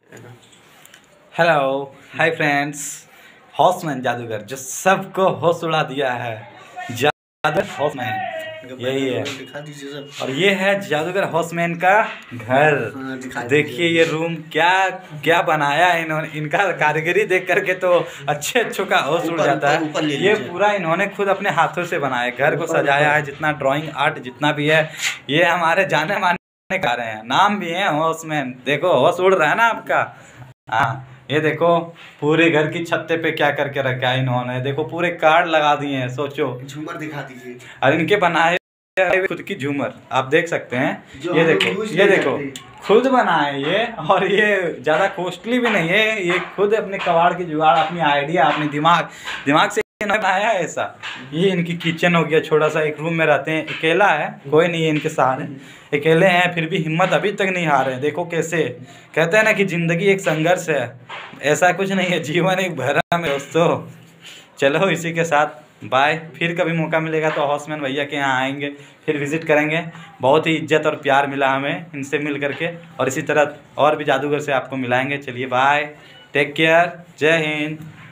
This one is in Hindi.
Hello hi friends. हॉर्समैन जादूगर जो सबको होश उड़ा दिया है, जादूगर हॉर्समैन यही है। और ये है जादूगर हॉर्समैन का घर। देखिए ये रूम क्या क्या बनाया है इन्होंने। इनका कारीगरी देख करके तो अच्छों का होश उड़ जाता है। ये पूरा इन्होंने खुद अपने हाथों से बनाया, घर को सजाया है। जितना ड्राइंग आर्ट जितना भी है, ये हमारे जाने माने का रहे हैं। नाम भी है हॉर्समैन। देखो होश उड़ रहा है ना आपका। हाँ ये देखो पूरे घर की छत्ते पे क्या करके रखा है इन्होंने। देखो पूरे कार्ड लगा दिए हैं। सोचो, झूमर दिखा दीजिए। और इनके बनाए खुद की झूमर आप देख सकते हैं। ये देखो खुद बनाए ये। और ये ज़्यादा कॉस्टली भी नहीं है। ये खुद अपने कबाड़ की जुगाड़, अपनी आइडिया, अपने दिमाग से बनाया है ऐसा। ये इनकी किचन हो गया। छोटा सा एक रूम में रहते हैं, अकेला है, कोई नहीं है इनके सहारे, अकेले हैं, फिर भी हिम्मत अभी तक नहीं हारे हैं। देखो कैसे कहते हैं ना कि जिंदगी एक संघर्ष है, ऐसा कुछ नहीं है, जीवन एक भरम है दोस्तों। चलो इसी के साथ बाय। फिर कभी मौका मिलेगा तो हॉर्समैन भैया के यहाँ आएंगे, फिर विजिट करेंगे। बहुत ही इज्जत और प्यार मिला हमें इनसे मिल करके, और इसी तरह और भी जादूगर से आपको मिलाएंगे। चलिए बाय, टेक केयर, जय हिंद।